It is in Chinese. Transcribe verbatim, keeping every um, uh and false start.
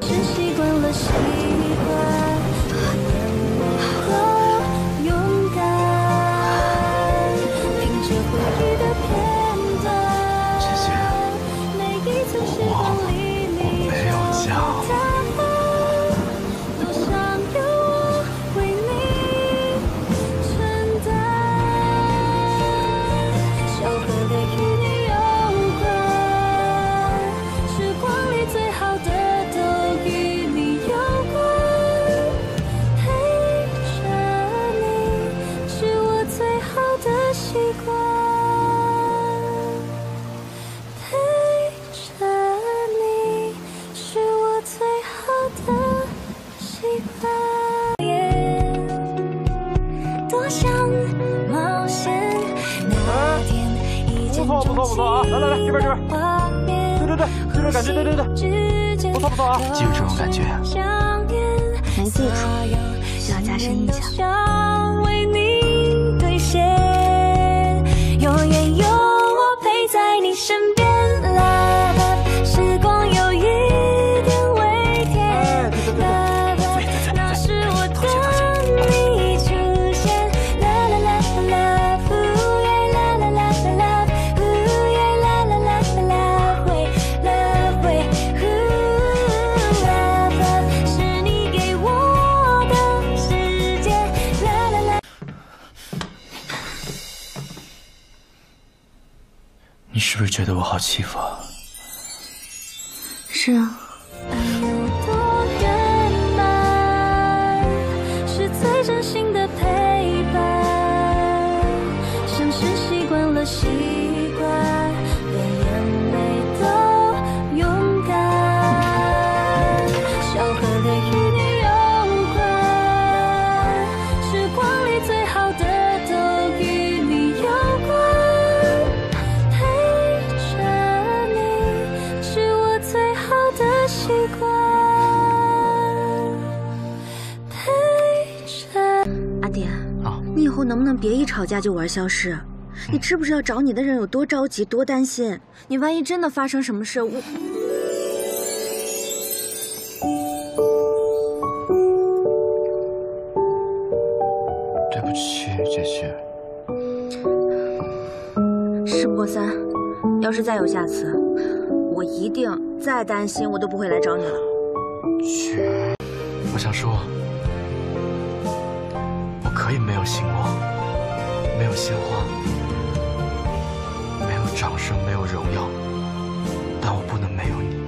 记住这种感觉， 没记住，需要加深印象。永远有我陪在你身边 ，Love， 时光有一点微甜 ，Love， 那是我等你出现 ，La la la la love， La la la la love， La la la la love， Love Love， 是你给我的世界 ，La la la。 你是不是觉得我好欺负啊？ 是啊。 爱有多圆满，是最真心的陪伴。深深习惯了习惯，连眼泪都勇敢。笑和泪与你有关，时光里最好的都与你有关。陪着你，是我最好的习惯。陪着。 阿典， 啊， 你以后能不能别一吵架就玩消失？你知不知道找你的人有多着急、多担心？你万一真的发生什么事，我…… 对不起，杰西。 事不过三，要是再有下次，我一定再担心我都不会来找你了。 去，我想说，我可以没有星光，没有鲜花，没有掌声，没有荣耀，但我不能没有你。